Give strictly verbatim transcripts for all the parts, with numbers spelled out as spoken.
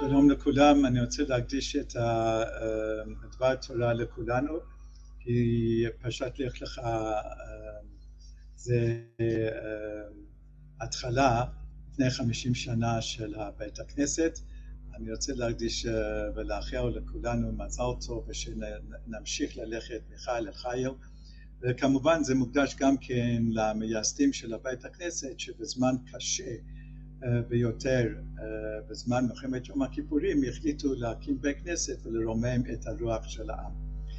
שלום לכולם, אני רוצה להקדיש את דבר תורה לכולנו, כי פרשת לך לך זה התחלה לפני חמישים שנה של בית הכנסת. אני רוצה להקדיש ולאחל לכולנו מזל טוב ושנמשיך ללכת מחיל אל חיל, וכמובן זה מוקדש גם כן למייסדים של בית הכנסת שבזמן קשה ביותר, בזמן מלחמת יום הכיפורים, החליטו להקים בית כנסת ולרומם את הרוח של העם.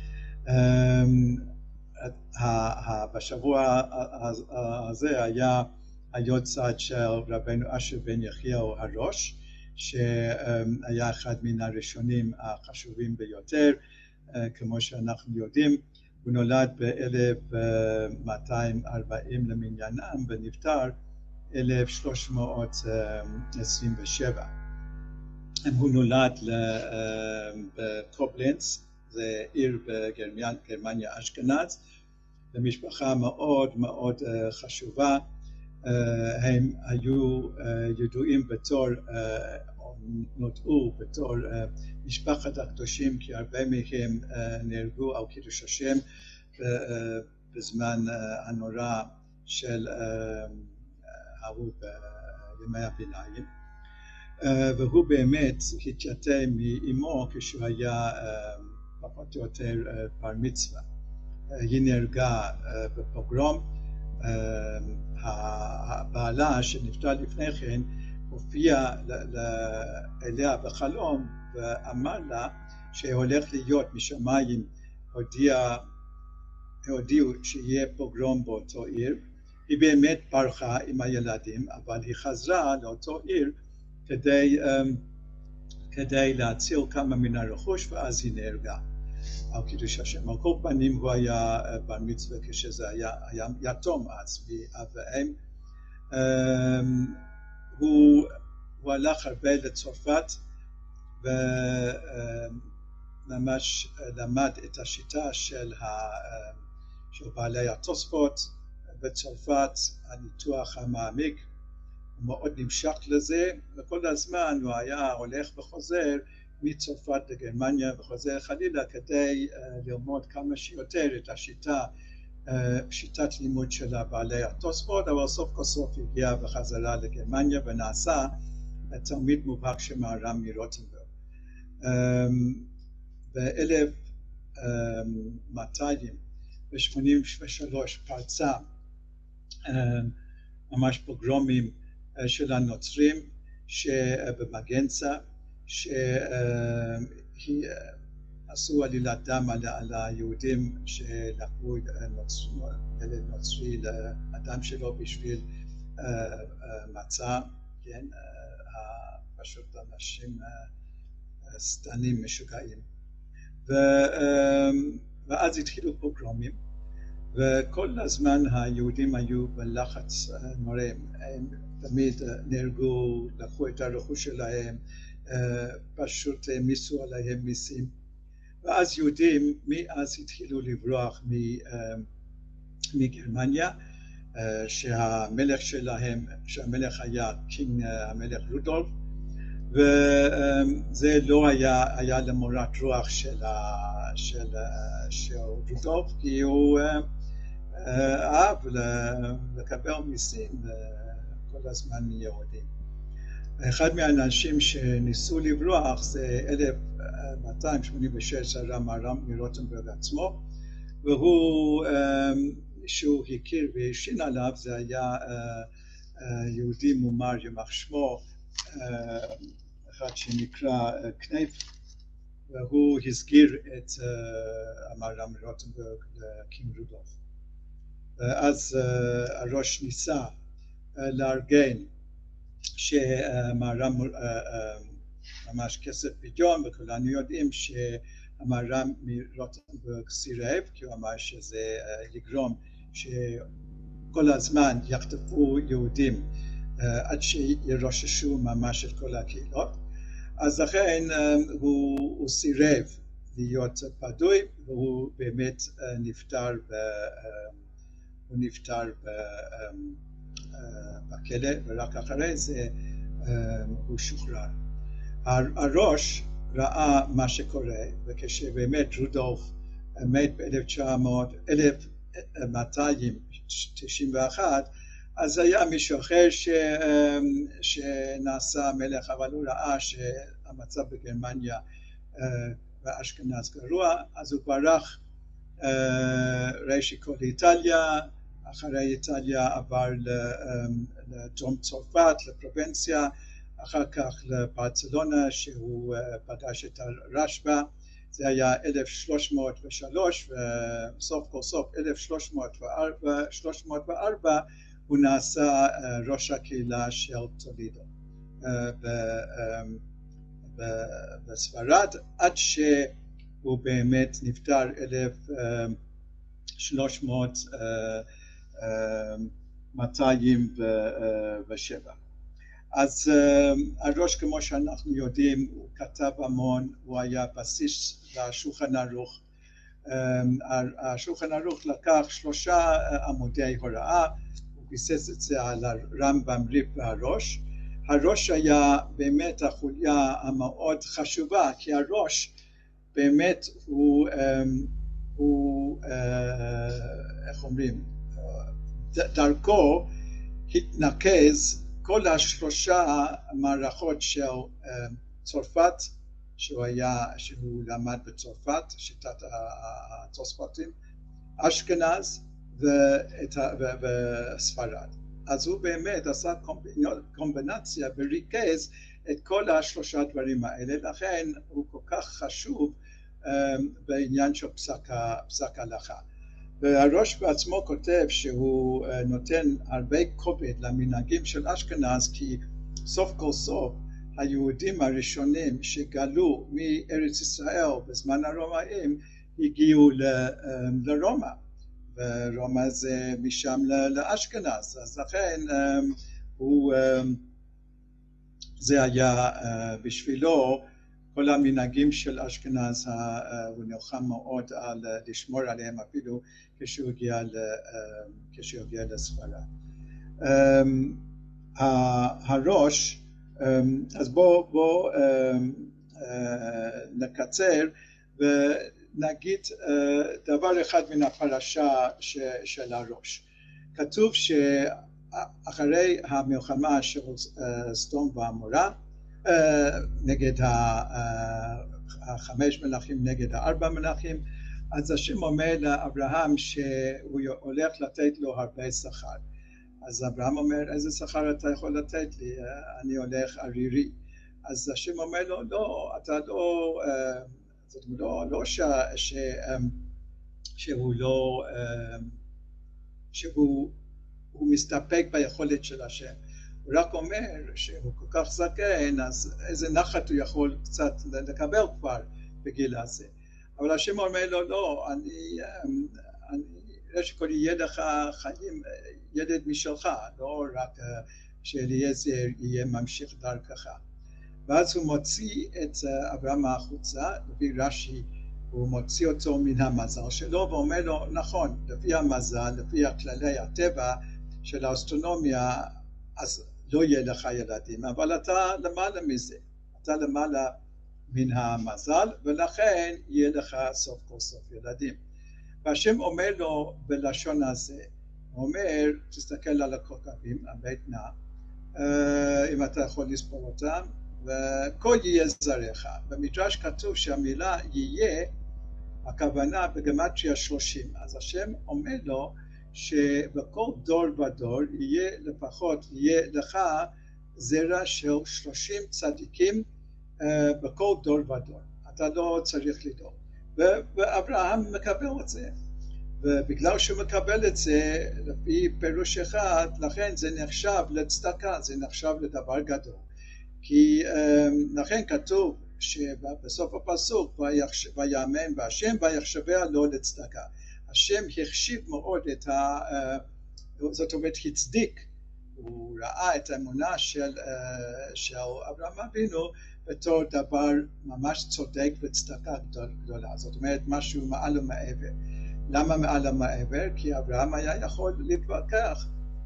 בשבוע הזה היה היורצייט של רבנו אשר בן יחיאל הראש, שהיה אחד מן הראשונים החשובים ביותר. כמו שאנחנו יודעים, הוא נולד ב-אלף מאתיים וארבעים למניינם ונפטר אלף שלוש מאות עשרים ושבע. הוא נולד בקובלנץ, זה עיר בגרמניה אשכנז, למשפחה מאוד מאוד חשובה. הם היו ידועים בתור, או נודעו בתור משפחת הקדושים, כי הרבה מהם נהרגו על קידוש השם בזמן הנורא של ההוא בימי הביניים, והוא באמת התייתם מאמו כשהוא היה פחות או יותר בר מצווה. היא נהרגה בפוגרום. הבעלה שנפטר לפני כן הופיע אליה בחלום ואמר לה שהולך להיות משמיים, הודיע, הודיעו שיהיה פוגרום באותו עיר. היא באמת ברחה עם הילדים, אבל היא חזרה לאותו עיר כדי, כדי להציל כמה מן הרכוש, ואז היא נהרגה על קידוש השם. על כל פנים הוא היה בר מצווה כשזה היה, היה יתום אז מאב ואם. הוא, הוא הלך הרבה לצרפת וממש למד את השיטה של, ה, של בעלי התוספות בצרפת, הניתוח המעמיק. הוא מאוד נמשך לזה, וכל הזמן הוא היה הולך וחוזר מצרפת לגרמניה וחוזר חלילה כדי uh, ללמוד כמה שיותר את השיטה, uh, שיטת לימוד של בעלי התוספות, אבל סוף כל סוף הגיע בחזרה לגרמניה ונעשה תלמיד מובהק של מהר"ם מרוטנברג. Um, ב-אלף מאתיים שמונים ושלוש פרצה uh, ממש פוגרומים uh, של הנוצרים שבמגנצה, שעשו עלילת דם על היהודים שלקחו ילד נוצרי לאדם שלו בשביל מצה, כן, פשוט אנשים סתנים משוגעים. ואז התחילו פוגרומים, וכל הזמן היהודים היו בלחץ נורא, הם תמיד נהרגו, לקחו את הרכוש שלהם, פשוט מיסו עליהם מיסים, ואז יהודים מאז התחילו לברוח מגרמניה, שהמלך שלהם, שהמלך היה קינג, המלך רודולף, וזה לא היה, היה למורת רוח של, של, של רודולף, כי הוא אהב לקבל מיסים כל הזמן מיהודים. אחד מהאנשים שניסו לברוח זה אלף מאתיים שמונים ושש הרב מהר"ם מרוטנברג עצמו, והוא, שהוא הכיר והשין עליו, זה היה יהודי מומר יימח שמו, אחד שנקרא קנייף, והוא הסגיר את המהר"ם מרוטנברג לקינג רודולף. אז הראש ניסה לארגן שהמהר"ם ממש כסף פדיון, וכולנו יודעים שהמהר"ם מרוטנברג סירב, כי הוא אמר שזה יגרום שכל הזמן יחטפו יהודים עד שירוששו ממש את כל הקהילות. אז לכן הוא, הוא סירב להיות פדוי, והוא באמת נפטר, ב, הוא נפטר ב, בכלא, ורק אחרי זה הוא שוחרר. הראש ראה מה שקורה, וכשבאמת רודולף מת ב-אלף מאתיים תשעים ואחת, אז היה מישהו אחר ש... שנעשה מלך, אבל הוא ראה שהמצב בגרמניה ואשכנז גרוע, אז הוא ברח ראשית כל לאיטליה, אחרי איטליה עבר לדרום צרפת, לפרובינציה, אחר כך לברצלונה שהוא פגש את הרשב"א, זה היה אלף שלוש מאות ושלוש, וסוף כל סוף אלף שלוש מאות וארבע הוא נעשה ראש הקהילה של טולידו בספרד, עד שהוא באמת נפטר אלף שלוש מאות מאתיים ושבע. אז הראש, כמו שאנחנו יודעים, הוא כתב המון, הוא היה בסיס לשולחן ערוך. השולחן ערוך לקח שלושה עמודי הוראה, הוא ביסס את זה על הרמב"ם, ריף והראש. הראש היה באמת החוליה המאוד חשובה, כי הראש באמת הוא, הוא איך אומרים, דרכו התנקז כל השלושה מערכות של צרפת, שהוא היה, שהוא למד בצרפת, שיטת התוספותים, אשכנז וספרד. אז הוא באמת עשה קומבינציה וריכז את כל השלושה דברים האלה, לכן הוא כל כך חשוב בעניין של פסק הלכה. והראש בעצמו כותב שהוא נותן הרבה כובד למנהגים של אשכנז, כי סוף כל סוף היהודים הראשונים שגלו מארץ ישראל בזמן הרומאים הגיעו לרומא, ורומא זה משם לאשכנז, אז לכן הוא, זה היה בשבילו כל המנהגים של אשכנז, הוא נלחם מאוד על לשמור עליהם אפילו כשהוא הגיע, כשהוא הגיע לספרד. הראש, אז בואו בוא, נקצר ונגיד דבר אחד מן הפרשה של הראש. כתוב שאחרי המלחמה של סדום ועמורה, נגד החמש מלכים נגד הארבע מלכים, אז השם אומר לאברהם שהוא הולך לתת לו הרבה שכר. אז אברהם אומר, איזה שכר אתה יכול לתת לי? אני הולך ערירי. אז השם אומר לו, לא, אתה לא, זאת אומרת, לא, לא ש, ש, שהוא לא, שהוא הוא מסתפק ביכולת של השם. הוא רק אומר שהוא כל כך זקן, אז איזה נחת הוא יכול קצת לקבל כבר בגיל הזה. אבל השם אומר לו, לא, אני, אני, שכל יהיה לך חיים, ילד משלך, לא רק שאליעזר יהיה ממשיך דרכך. ואז הוא מוציא את אברהם החוצה, לפי רש"י, הוא מוציא אותו מן המזל שלו, ואומר לו, נכון, לפי המזל, לפי כללי הטבע של האסטרונומיה, אז לא יהיה לך ילדים, אבל אתה למעלה מזה, אתה למעלה מן המזל, ולכן יהיה לך סוף כל סוף ילדים. והשם אומר לו בלשון הזה, הוא אומר, תסתכל על הכוכבים, הבית נע, אם אתה יכול לספור אותם, וכל יהיה זרעך. במדרש כתוב שהמילה יהיה, הכוונה בגמטריה שלושים, אז השם אומר לו, שבכל דור ודור יהיה לפחות, יהיה לך זרע של שלושים צדיקים uh, בכל דור ודור. אתה לא צריך לדאוג. ואברהם מקבל את זה. ובגלל שהוא מקבל את זה, לפי פירוש אחד, לכן זה נחשב לצדקה, זה נחשב לדבר גדול. כי um, לכן כתוב שבסוף הפסוק, ויאמן בהשם ויחשביה לו לצדקה. השם החשיב מאוד את ה... זאת אומרת, הצדיק, הוא ראה את האמונה של, של אברהם אבינו בתור דבר ממש צודק וצדקה גדולה. זאת אומרת, משהו מעל ומעבר. למה מעל ומעבר? כי אברהם היה יכול להתווכח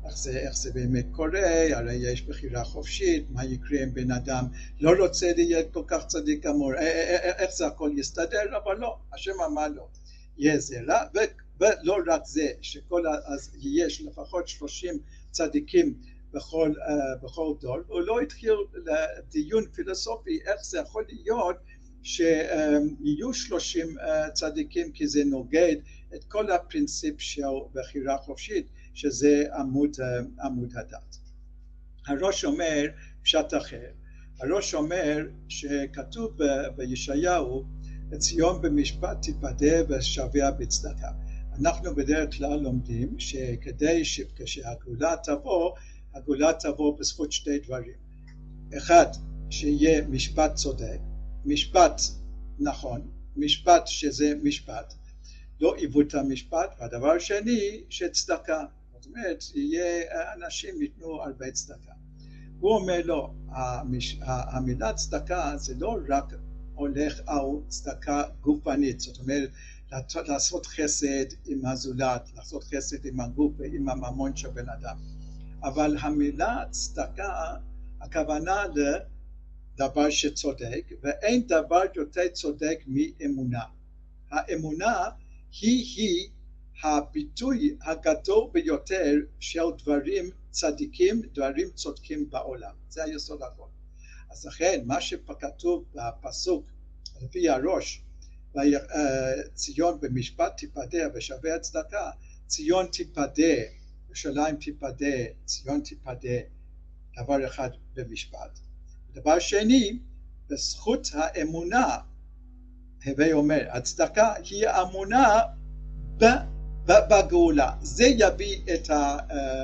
איך זה, איך זה באמת קורה, הרי יש בחירה חופשית, מה יקרה אם בן אדם לא רוצה להיות כל כך צדיק גמור, איך זה הכל יסתדר, אבל לא, השם אמר לו, יהיה זרע, ולא רק זה, שכל, אז יש לפחות שלושים צדיקים בכל, בכל דור, הוא לא התחיל לדיון פילוסופי, איך זה יכול להיות שיהיו שלושים צדיקים, כי זה נוגד את כל הפרינציפ של בחירה חופשית, שזה עמוד, עמוד הדת. הראש אומר פשט אחר, הראש אומר שכתוב בישעיהו, ציון במשפט תיפדה ושביה בצדקה. אנחנו בדרך כלל לומדים שכדי שכשהגאולה תבוא, הגאולה תבוא בזכות שתי דברים. אחד, שיהיה משפט צודק, משפט נכון, משפט שזה משפט, לא עיוות המשפט, והדבר שני, שצדקה. זאת אומרת, יהיה, אנשים ייתנו הרבה צדקה. הוא אומר לו, המש, המילה צדקה זה לא רק הולך על צדקה גופנית, זאת אומרת, לעשות חסד עם הזולת, לעשות חסד עם הגוף ועם הממון של בן אדם. אבל המילה צדקה, הכוונה לדבר שצודק, ואין דבר יותר צודק מאמונה. האמונה היא-היא הביטוי הגדול ביותר של דברים צדיקים, דברים צודקים בעולם. זה היסוד הכל. אז לכן, מה שכתוב בפסוק, לפי הראש, ציון במשפט תיפדה ושווה הצדקה, ציון תיפדה, ירושלים תיפדה, ציון תיפדה, דבר אחד במשפט. דבר שני, בזכות האמונה, הווי אומר, הצדקה היא האמונה בגאולה. זה יביא את, ה,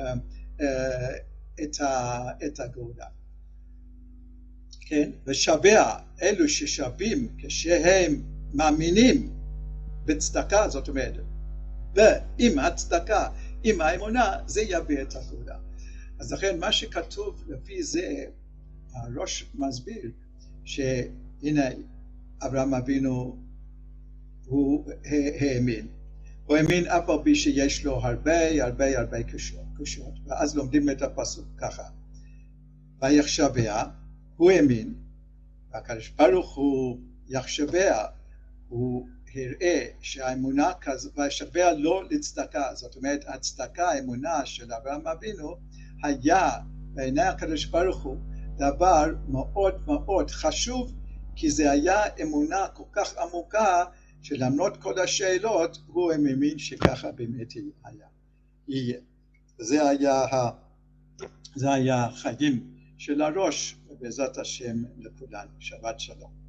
את, ה, את הגאולה. כן? ושווה, אלו ששווים כשהם מאמינים בצדקה, זאת אומרת, עם הצדקה, עם האמונה, זה יביא את הגאולה. אז לכן מה שכתוב לפי זה, הראש מסביר שהנה אברהם אבינו הוא האמין. הוא האמין אף על פי שיש לו הרבה הרבה הרבה קשות. ואז לומדים את הפסוק ככה. ויחשביה, הוא האמין, והקדוש ברוך הוא יחשביה, הוא הראה שהאמונה כזאת, ויחשביה לא לצדקה, זאת אומרת הצדקה, האמונה של אברהם אבינו, היה בעיני הקדוש ברוך הוא דבר מאוד מאוד חשוב, כי זה היה אמונה כל כך עמוקה, שלמרות כל השאלות, הוא האמין שככה באמת היה. יהיה. זה היה, זה היה החיים של הראש, ובעזרת השם לכולנו. שבת שלום.